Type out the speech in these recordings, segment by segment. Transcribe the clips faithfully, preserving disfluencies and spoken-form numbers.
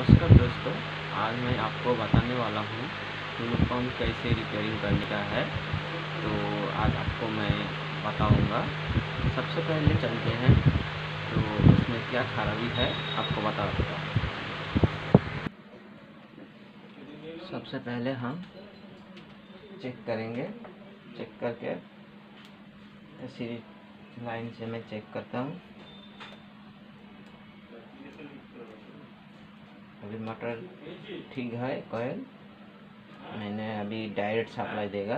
नमस्कार दोस्तों, आज मैं आपको बताने वाला हूँ टूलू पंप कैसे रिपेयरिंग करने का है। तो आज आपको मैं बताऊँगा। सबसे पहले चलते हैं तो उसमें क्या खराबी है आपको बता देता हूँ। सबसे पहले हम चेक करेंगे। चेक करके इसी लाइन से मैं चेक करता हूँ। अभी मोटर ठीक है, कॉइल मैंने अभी डायरेक्ट सप्लाई देगा।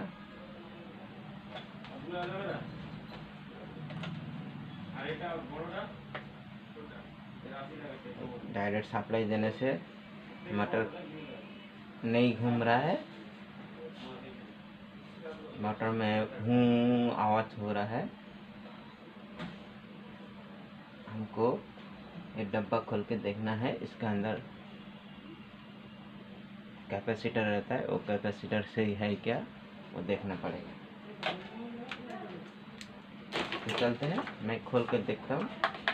डायरेक्ट सप्लाई देने से मोटर नहीं घूम रहा है, मोटर में हूँ आवाज़ हो रहा है। हमको ये डब्बा खोल के देखना है, इसका अंदर कैपेसिटर रहता है, वो कैपेसिटर सही है क्या वो देखना पड़ेगा। तो चलते हैं, मैं खोल कर देखता हूँ।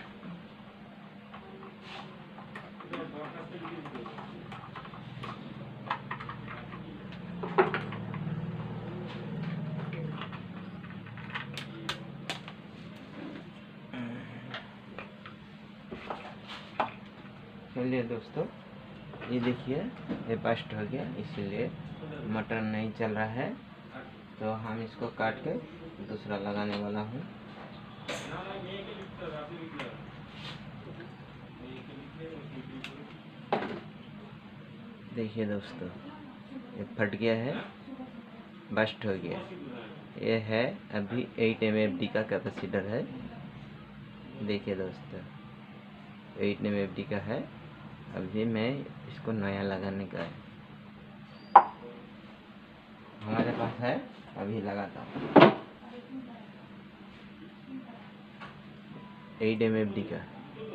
चलिए दोस्तों, ये देखिए ये बस्ट हो गया, इसीलिए मोटर नहीं चल रहा है। तो हम इसको काट के दूसरा लगाने वाला हूँ। देखिए दोस्तों, ये फट गया है, बस्ट हो गया। ये है अभी एट एम एफ डी का कैपेसिटर है। देखिए दोस्तों, एट एम एफ डी का है। अभी मैं इसको नया लगाने का है, हमारे पास है, अभी लगाता हूँ। एट एम एफ डी का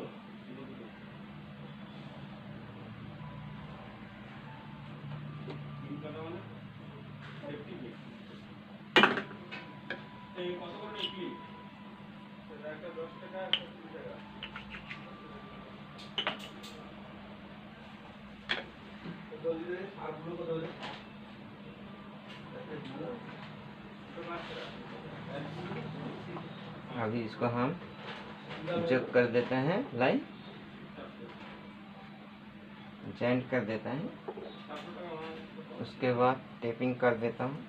अभी इसको हम चेक कर देते हैं, लाइन जॉइंट कर देते हैं। उसके बाद टेपिंग कर देता हूँ।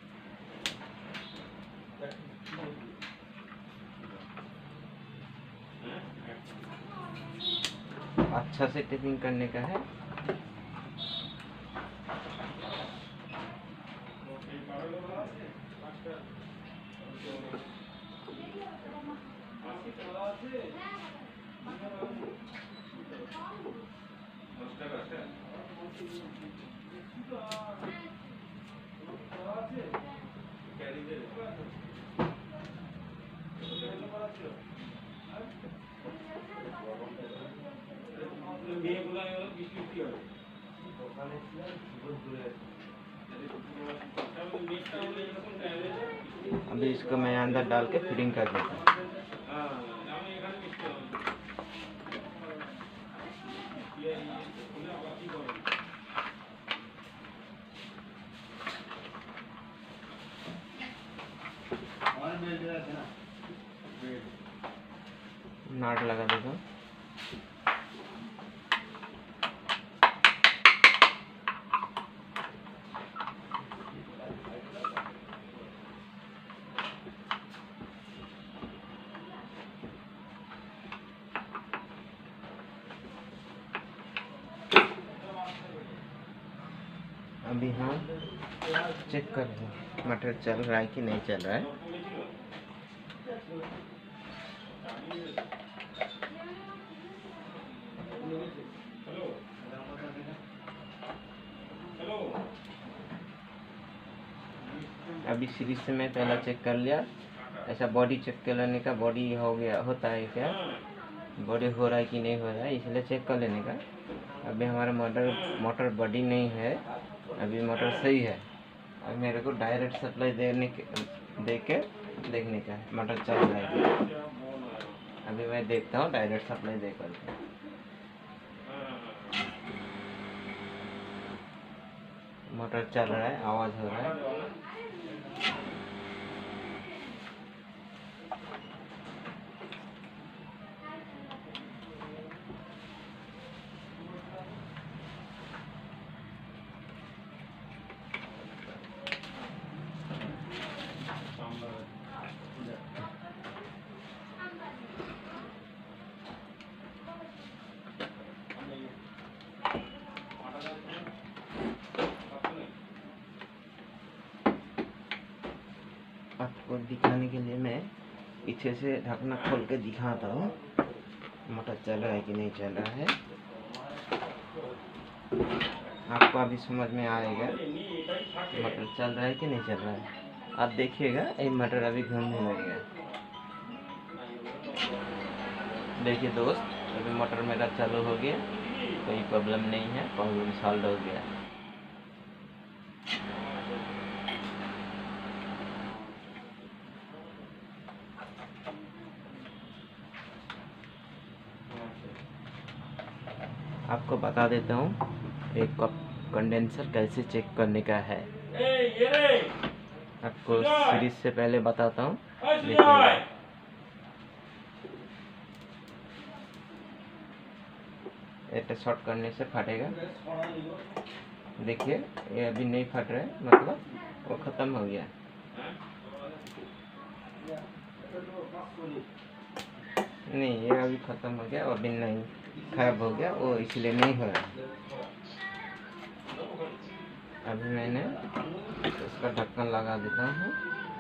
अच्छा से टेपिंग करने का है। अभी इसको मैं अंदर डाल के फिटिंग कर देता हूँ। नाट लगा देता हूँ। अभी हम चेक कर रहे हैं मोटर चल रहा है कि नहीं चल रहा है। अभी सीरीज से मैं पहला चेक कर लिया। ऐसा बॉडी चेक कर लेने का, बॉडी हो गया होता है क्या, बॉडी हो रहा है कि नहीं हो रहा है, इसलिए चेक कर लेने का। अभी हमारा मोटर मोटर बॉडी नहीं है, अभी मोटर सही है। अब मेरे को डायरेक्ट सप्लाई देने के दे के देखने का है मोटर चल रहा है। अभी मैं देखता हूँ डायरेक्ट सप्लाई दे कर। मोटर चल रहा है, आवाज़ हो रहा है। आपको दिखाने के लिए मैं पीछे से ढकना खोल के दिखाता हूँ मोटर चल रहा है कि नहीं चल रहा है। आपको अभी समझ में आएगा मोटर चल रहा है कि नहीं चल रहा है। आप देखिएगा ये मोटर अभी घूमने लगेगा। देखिए दोस्त, अभी मोटर मेरा चालू हो गया, कोई प्रॉब्लम नहीं है, प्रॉब्लम सॉल्व हो गया। आपको बता देता हूँ एक कप कंडेंसर कैसे चेक करने का है। आपको सीरीज से पहले बताता हूँ, देखिएगा। ये शॉर्ट करने से फटेगा। देखिए ये अभी नहीं फट रहा है, मतलब वो ख़त्म हो गया। नहीं, ये अभी ख़त्म हो गया, अभी नहीं खराब हो गया, वो इसलिए नहीं हो रहा। अभी मैंने इसका ढक्कन लगा देता हूँ।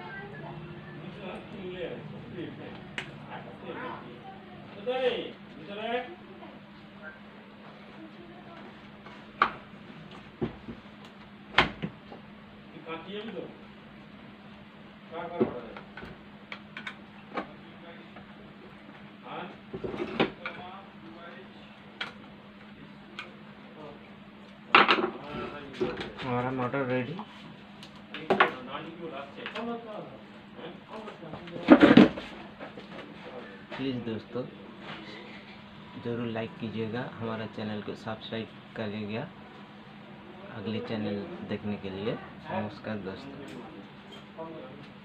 हमारा मोटर रेडी। प्लीज़ दोस्तों ज़रूर लाइक कीजिएगा, हमारा चैनल को सब्सक्राइब करिएगा अगले चैनल देखने के लिए। नमस्कार दोस्तों।